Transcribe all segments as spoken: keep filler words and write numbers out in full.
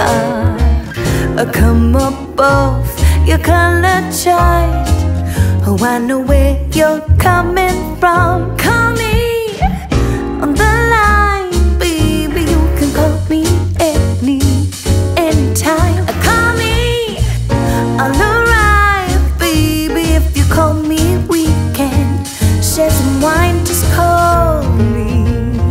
I come above your color chart. Oh, I know where you're coming from. Call me on the line, baby. You can call me any, anytime. Call me, I'll arrive, baby. If you call me, we can share some wine. Just call me.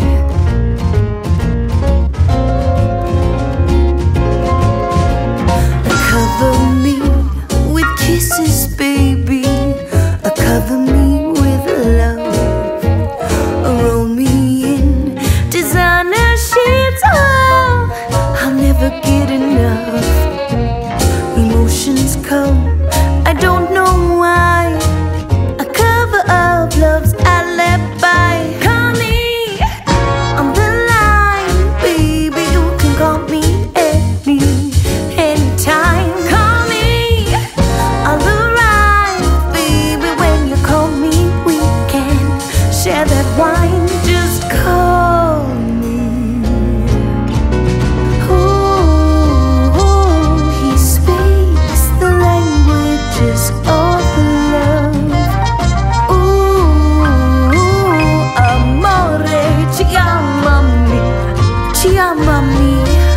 Cover me with kisses, baby. Cover me with love. Roll me in designer sheets. Oh, I'll never get enough. Emotions come, I don't know why. I cover up love's alibi. Call me on the line, baby. You can call me any, anytime. Call me, I'll arrive, baby. When you call me, we can share that wine. Just call me. Ooh, he speaks the languages of love. Ooh, amore, chiamami, chiamami.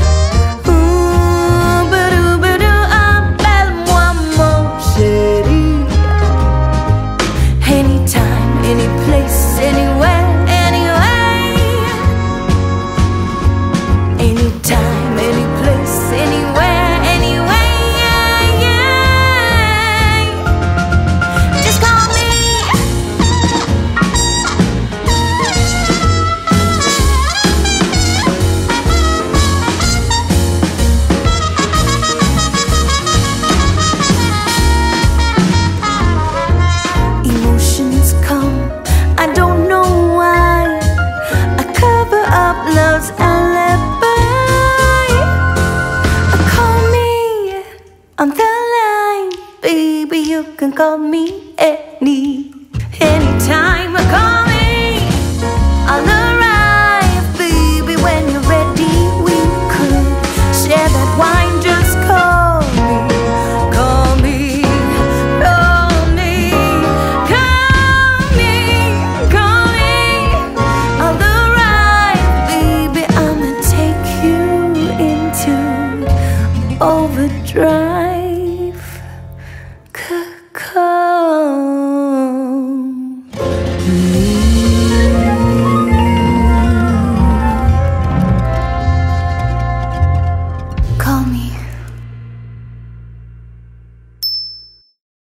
Ooh, ba-do, ba-do, appelle-moi mon chéri. Anytime, any place, anywhere, anyway. Anytime, any place, anywhere, anyway. Yeah, yeah. Just call me. Emotions come, I don't know why. I cover up love's alibi. Call me on the line, baby. You can call me any, anytime. Call me, I'll arrive, baby. When you're ready, we could share that wine. Just call me, call me, call me, call me, call me. I'll arrive, baby. I'ma take you into overdrive.